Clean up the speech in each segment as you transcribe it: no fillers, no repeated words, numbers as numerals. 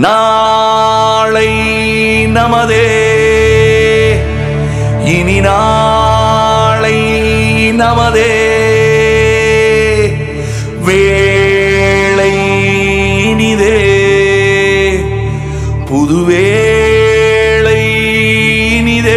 நாளை நமதே, இனி நாளை நமதே, வேளை இனிதே, புதுவேளை இனிதே.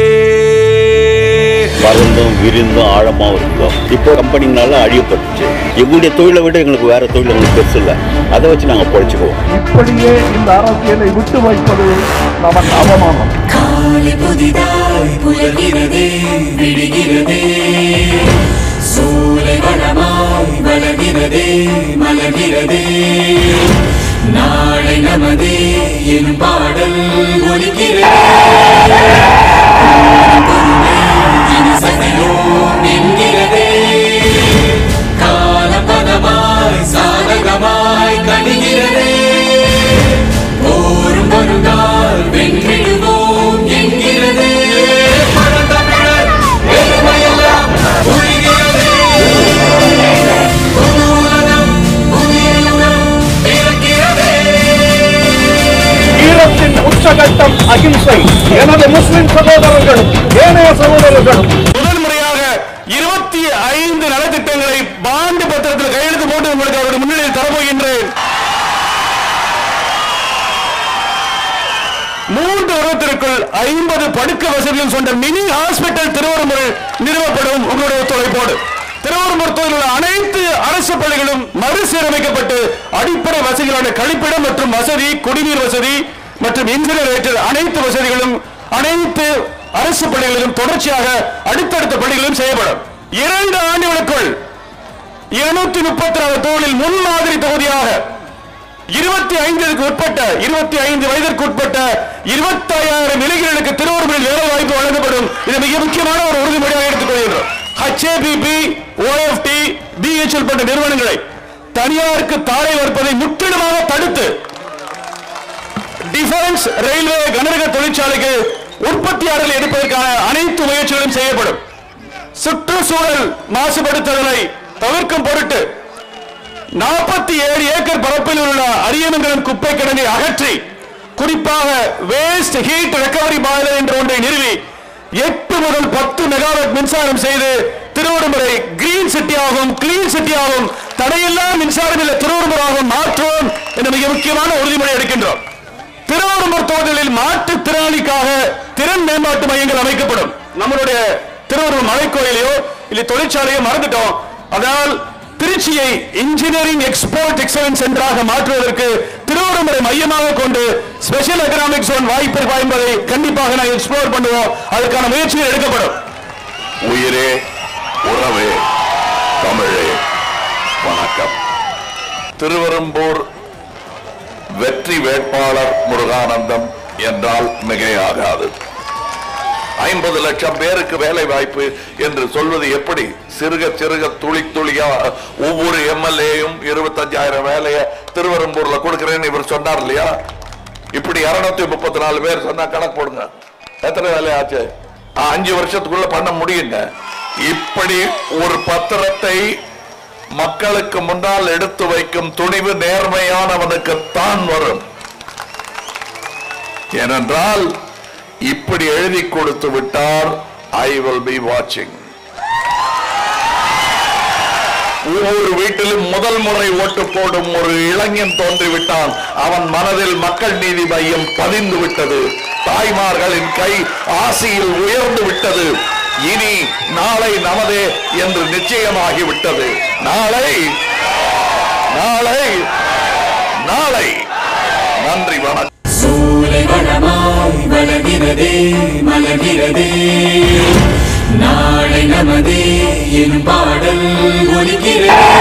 பறந்தும் விரிந்தும் ஆழமாகவும் இருக்கும். இப்போ கம்பெனினால அழியப்பட்டுச்சு. எங்களுடைய தொழிலை விட எங்களுக்கு வேற தொழில் எங்களுக்கு பெருசு இல்லை. அதை வச்சு நாங்கள் பொழைச்சிக்குவோம். இப்படியே இந்த அரசியலை விட்டு வைப்பது நமக்கு அவமானம். காலை புதிதாய் புலர்கிறதே, விடுகிறதே, சூலை வளமாய் வளர்கிறதே, மலர்கிறதே, நாளை நமதே எனும் பாடல் ஒலிக்கிறதே. என்கிறதே காலம் பதமாய் சாதகமாய் கணிகிறதே, போரும் வருங்கால் வென்றிடுவோம் என்கிறதே. பழந்தமிழர் பெருமையெல்லாம் புரிகிறதே, புது உலகம் புதிய யுகம் பிறக்கிறதே. ஈரத்தின் உச்சகட்டம் அகிம்சை. எனது முஸ்லிம் சகோதரர்களும் ஏனைய சகோதரர்களும் முதன்முறையாக 25 நலத்திட்டங்களை பாண்டு பத்திரத்தில் கையெழுத்து போட்டு உங்களுக்கு அவருடைய முன்னிலையில் தரப்போகின்றேன். 3 வருடத்திற்குள் 50 படுக்க வசதிகள் கொண்ட மினி ஹாஸ்பிட்டல் திருவரம்பூரில் நிறுவப்படும். உங்களுடைய ஒத்துழைப்போடு திருவரம்பூர் தொகுதியில் உள்ள அனைத்து அரசு பள்ளிகளும் மறுசீரமைக்கப்பட்டு அடிப்படை வசதிகளான கழிப்பிடம் மற்றும் வசதி, குடிநீர் வசதி மற்றும் இன்ஜினியர் அனைத்து வசதிகளும் அனைத்து அரசு பள்ளிகளிலும் தொடர்ச்சியாக அடுத்தடுத்த பள்ளிகளிலும் செய்யப்படும். 2 ஆண்டுகளுக்குள் 234 தொகுதியில் முன்மாதிரி தொகுதியாக 25 வயதிற்கு உட்பட்ட 25,000 இளைஞர்களுக்கு திருவரம்பூரில் வேலை வாய்ப்பு வழங்கப்படும். இது மிக முக்கியமான ஒரு உறுதிமொழியாக எடுத்துக்கொள்கிறோம். HAPP, OFT, DHL போன்ற நிறுவனங்களை தனியாருக்கு தாரை வருவதை முற்றிலுமாக தடுத்து டிஃபென்ஸ், ரயில்வே, கனரக தொழிற்சாலைக்கு உற்பத்தியாளர்கள் எடுப்பதற்கான அனைத்து முயற்சிகளும் செய்யப்படும். சுற்றுச்சூழல் மாசுபடுத்துதலை தவிர்க்கும் பொருட்டு 47 ஏக்கர் பரப்பில் உள்ள அரியமங்கலம் குப்பை கிடங்கை அகற்றி குறிப்பாக வேஸ்ட் ஹீட் ரெக்கவரி பாய்லர் என்ற ஒன்றை நிறுவி 8 முதல் 10 மெகாவாட் மின்சாரம் செய்து திருவரம்பூரை கிரீன் சிட்டியாகவும் கிளீன் சிட்டியாகவும் தடையில்லா மின்சாரம் இல்ல திருவரம்பூராகவும் மாற்றுவோம் என்ற மிக முக்கியமான உறுதிமொழி எடுக்கின்றோம். திருவரம்பூர் தொகுதியில் மாற்றுத்திறனாளிக்காக திறன் மேம்பாட்டு மையங்கள் அமைக்கப்படும். நம்மளுடைய திருவரம்பூர் மலைக்கோயிலையோ இல்லை தொழிற்சாலையோ மறந்துட்டோம். அதனால் திருச்சியை இன்ஜினியரிங் எக்ஸ்போர்ட் எக்ஸலன்ஸ் சென்டராக மாற்றுவதற்கு திருவரம்பூரை மையமாக கொண்டு ஸ்பெஷல் எக்கனாமிக் ஜோன் வாய்ப்பு என்பதை கண்டிப்பாக நாங்கள் எக்ஸ்ப்ளோர் பண்ணுவோம். அதுக்கான முயற்சிகள் எடுக்கப்படும். உயிரே, உறவே, தமிழே, வணக்கம். திருவரம்பூர் வெற்றி வேட்பாளர் முருகானந்தம் என்றால் மிகையாகாது. 50 லட்சம் பேருக்கு வேலை வாய்ப்பு என்று சொல்வது எப்படி? சிறுக சிறுக துளி துளியா ஒவ்வொரு எம்எல்ஏயும் 25,000 வேலையை திருவரம்பூர்ல கொடுக்கிறேன்னு இவர் சொன்னார் இல்லையா? இப்படி 234 பேர் சொன்னா கணக்கு போடுங்க, எத்தனை வேலை ஆச்சு? 5 வருஷத்துக்குள்ள பண்ண முடியுங்க. இப்படி ஒரு பத்திரத்தை மக்களுக்கு முன்னால் எடுத்து வைக்கும் துணிவு நேர்மையானவனுக்கு தான் வரும். ஏனென்றால் இப்படி எழுதி கொடுத்து விட்டார், ஐ வில் பி வாட்சிங். ஒவ்வொரு வீட்டிலும் முதல் முறை ஓட்டு போடும் ஒரு இளைஞன் தோன்றிவிட்டான். அவன் மனதில் மக்கள் நீதி மையம் பதிந்து விட்டது. தாய்மார்களின் கை ஆசியில் உயர்ந்து விட்டது. இனி நாளை நமதே என்று நிச்சயமாகிவிட்டது. நாளை நாளை நாளை. நன்றி, வணக்கம். சூலை வளமாய் வளர்கிறதே, மலர்கிறதே, நாளை நமதே எனும் பாடல் ஒலிக்கிறதே.